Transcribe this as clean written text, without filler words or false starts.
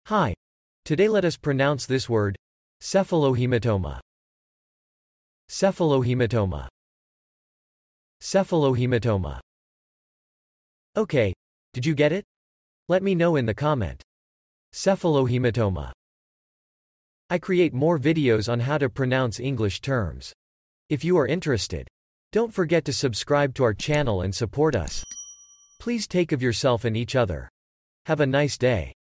Hi. Today let us pronounce this word, Cephalohematoma. Cephalohematoma. Cephalohematoma. Okay, did you get it? Let me know in the comment. Cephalohematoma. I create more videos on how to pronounce English terms. If you are interested, don't forget to subscribe to our channel and support us. Please take care of yourself and each other. Have a nice day.